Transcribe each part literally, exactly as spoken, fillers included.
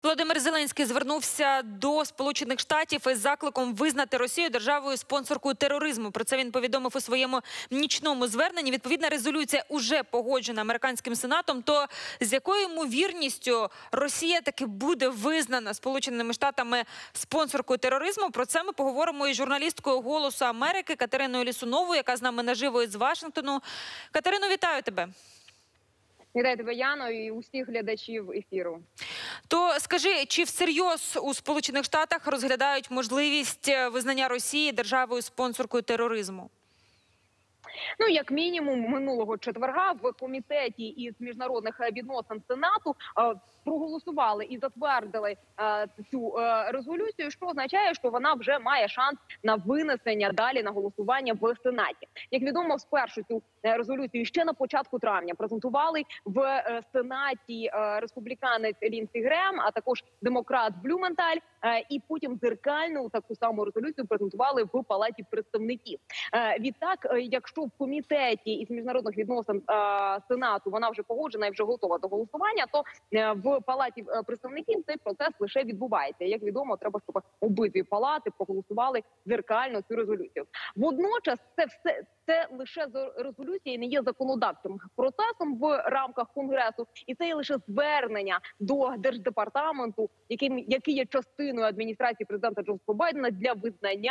Володимир Зеленський звернувся до Сполучених Штатів із закликом визнати Росію державою-спонсоркою тероризму. Про це він повідомив у своєму нічному зверненні. Відповідна резолюція уже погоджена американським сенатом. То з якою ймовірністю Росія таки буде визнана Сполученими Штатами спонсоркою тероризму? Про це ми поговоримо із журналісткою «Голосу Америки» Катериною Лісуновою, яка з нами наживо із Вашингтону. Катерино, вітаю тебе. Вітаю тебе, Яно, і усіх глядачів ефіру. То скажи, чи всерйоз у Сполучених Штатах розглядають можливість визнання Росії державою-спонсоркою тероризму? Ну, як мінімум, минулого четверга в комітеті із міжнародних відносин Сенату е, проголосували і затвердили е, цю е, резолюцію, що означає, що вона вже має шанс на винесення далі на голосування в Сенаті. Як відомо, спершу цю резолюцію ще на початку травня презентували в е, Сенаті е, республіканець Лінсі Грем, а також демократ Блюменталь, е, і потім дзеркальну таку саму резолюцію презентували в Палаті представників. Е, відтак, е, якщо в комітеті із міжнародних відносин е, Сенату вона вже погоджена і вже готова до голосування, то е, в Палаті представників цей процес лише відбувається. Як відомо, треба, щоб обидві палати проголосували дзеркально цю резолюцію. Водночас це все це лише резолюція і не є законодавчим процесом в рамках Конгресу, і це є лише звернення до Держдепартаменту, який, який є частиною адміністрації президента Джозефа Байдена для визнання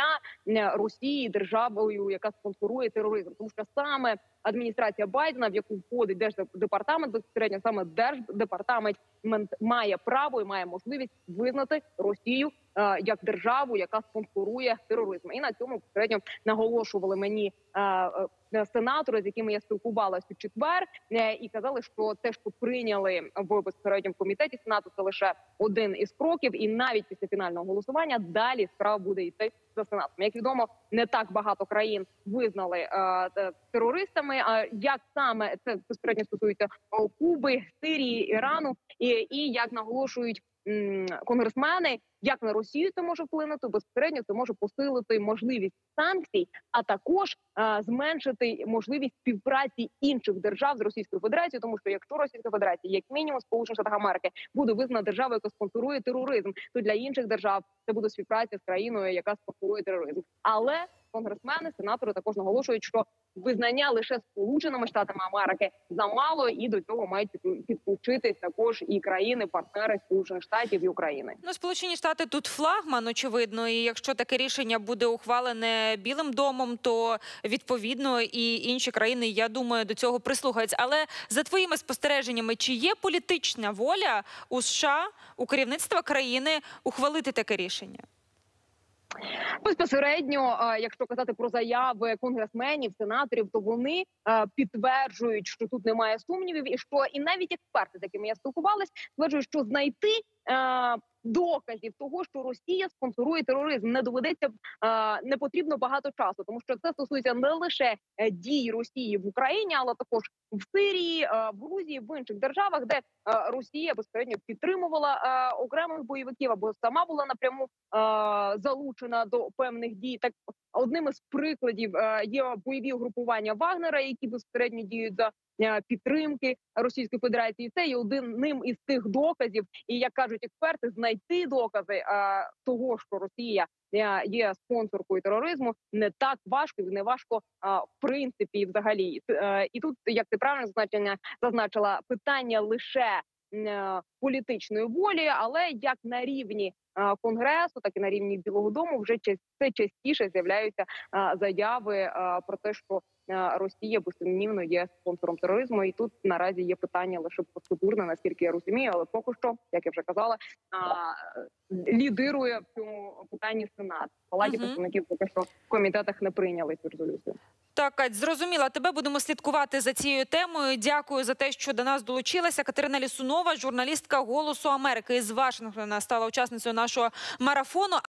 Росії державою, яка спонсорує тероризм. Тому що саме адміністрація Байдена, в яку входить Держдепартамент, безпосередньо саме Держдепартамент має право і має можливість визнати Росію е, як державу, яка спонсорує тероризм. І на цьому безпосередньо наголошували мені е, е, сенатори, з якими я спілкувалася у четвер, е, і казали, що те, що прийняли в безпосередньому комітеті Сенату, це лише один із кроків, і навіть після фінального голосування далі справа буде йти за Сенатом. Як відомо, не так багато країн визнали е, терористами. А як саме це безпосередньо стосується Куби, Сирії, Ірану, і, і як наголошують м, конгресмени, як на Росію це може вплинути, безпосередньо це може посилити можливість санкцій, а також е, зменшити можливість співпраці інших держав з Російською Федерацією, тому що якщо Російська Федерація, як мінімум Сполучені Штати Америки, буде визнана державою, яка спонсорує тероризм, то для інших держав це буде співпраця з країною, яка спонсорує тероризм. Але конгресмени, сенатори також наголошують, що визнання лише Сполученими Штатами Америки замало, і до цього мають підключитись також і країни-партнери Сполучених Штатів і України. Ну, Сполучені Штати тут флагман, очевидно, і якщо таке рішення буде ухвалене Білим домом, то відповідно і інші країни, я думаю, до цього прислухаються. Але за твоїми спостереженнями, чи є політична воля у США, у керівництва країни ухвалити таке рішення? Безпосередньо, якщо казати про заяви конгресменів, сенаторів, то вони підтверджують, що тут немає сумнівів, і що і навіть експерти, з якими я спілкувалась, стверджують, що знайти доказів того, що Росія спонсорує тероризм, не доведеться, не потрібно багато часу, тому що це стосується не лише дій Росії в Україні, але також в Сирії, в Грузії, в інших державах, де Росія безпосередньо підтримувала окремих бойовиків або сама була напряму залучена до певних дій. Так, одним із прикладів є бойові угрупування Вагнера, які безпосередньо діють за підтримки Російської Федерації. Це є одним із тих доказів. І, як кажуть експерти, знайти докази а, того, що Росія є спонсоркою тероризму, не так важко, не важко а, в принципі взагалі. А, і тут, як ти правильно зазначення, зазначила, питання лише а, політичної волі, але як на рівні а, Конгресу, так і на рівні Білого дому вже все частіше з'являються а, заяви а, про те, що Росія безсумнівно є спонсором тероризму, і тут наразі є питання лише процедурне, наскільки я розумію, але поки що, як я вже казала, лідирує в цьому питанні Сенат. В Палаті представників поки що в комітетах не прийняли цю резолюцію. Так, Кать, зрозуміла. Тебе будемо слідкувати за цією темою. Дякую за те, що до нас долучилася. Катерина Лісунова, журналістка «Голосу Америки» із Вашингтона, стала учасницею нашого марафону.